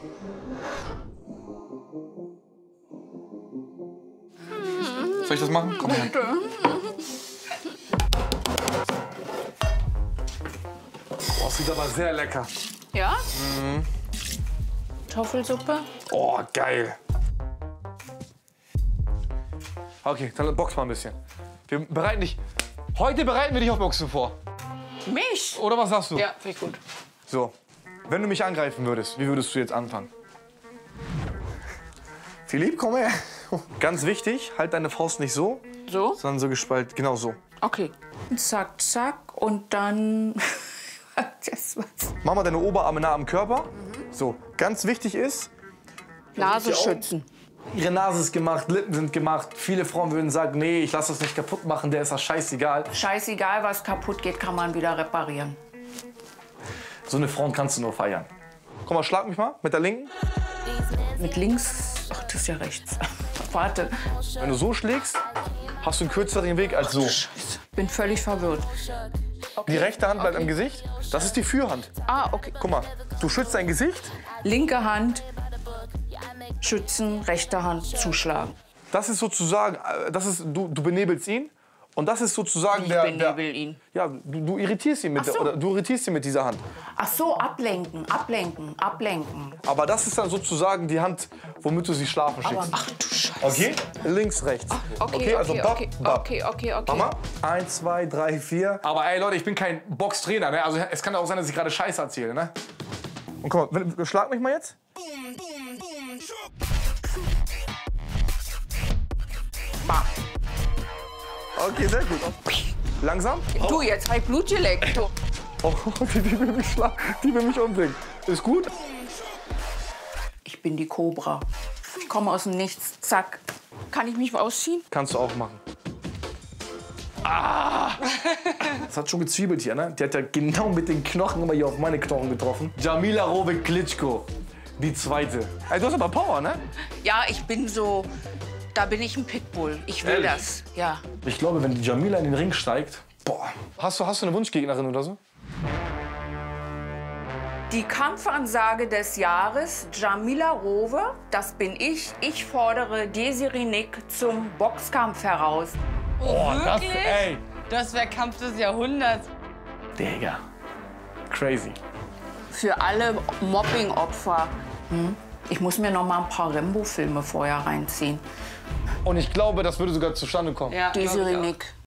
Soll ich das machen? Komm her. Boah, sieht aber sehr lecker. Ja? Mhm. Kartoffelsuppe? Oh, geil. Okay, dann box mal ein bisschen. Heute bereiten wir dich auf Boxen vor. Mich? Oder was sagst du? Ja, finde ich gut. So, wenn du mich angreifen würdest, wie würdest du jetzt anfangen? Philipp, komm her. Ganz wichtig, halt deine Faust nicht so, So? sondern so gespalten. Genau so. Okay. Zack, zack und dann... das war's. Mach mal deine Oberarme nah am Körper. So, ganz wichtig ist, Nase schützen. ihre Nase ist gemacht, Lippen sind gemacht. Viele Frauen würden sagen, nee, ich lass das nicht kaputt machen, der ist das scheißegal. Scheißegal, was kaputt geht, kann man wieder reparieren. So eine Frau kannst du nur feiern. Komm mal, schlag mich mal mit der linken. Mit links... Ach, das ist ja rechts. Warte. Wenn du so schlägst, hast du einen kürzeren Weg als so. Scheiße. Bin völlig verwirrt. Die rechte Hand bleibt am Gesicht. Das ist die Fürhand. Ah, okay. Guck mal, du schützt dein Gesicht. Linke Hand schützen, rechte Hand zuschlagen. Das ist sozusagen, du benebelst ihn. Und das ist sozusagen Ich benebel ihn. Ja, du irritierst ihn du irritierst ihn mit dieser Hand. Ach so, ablenken, ablenken, ablenken. Aber das ist dann sozusagen die Hand, womit du sie schlafen schickst. Ach du Scheiße. Okay? Links, rechts. Okay, also okay, bap, okay, bap. okay. Mama, 1, 2, 3, 4. Aber ey Leute, ich bin kein Boxtrainer, ne? Also es kann auch sein, dass ich gerade Scheiße erzähle, ne? Und guck mal, schlag mich mal jetzt. Bam. Okay, sehr gut. Langsam. Du, jetzt hab ich Blut geleckt. Du. Oh, die will mich schlagen, die will mich umbringen. Ist gut? Ich bin die Kobra. Ich komme aus dem Nichts. Zack. Kann ich mich ausziehen? Kannst du auch machen. Ah! Das hat schon gezwiebelt hier, ne? Die hat ja genau mit den Knochen immer hier auf meine Knochen getroffen. Jamila Rowe-Klitschko, die zweite. Ey, du hast aber Power, ne? Ja, ich bin so... Da bin ich ein Pitbull. Ich will Ehrlich? das. Ja. Ich glaube, wenn die Jamila in den Ring steigt, boah. Hast du eine Wunschgegnerin oder so? Die Kampfansage des Jahres, Jamila Rowe, das bin ich. Ich fordere Desiree Nick zum Boxkampf heraus. Oh, wirklich? Ey, Das wäre Kampf des Jahrhunderts. Digga. Crazy. Für alle Mobbing-Opfer. Ich muss mir noch mal ein paar Rambo-Filme vorher reinziehen. Und ich glaube, das würde sogar zustande kommen. Ja, glaub ich Desiree auch. Nick.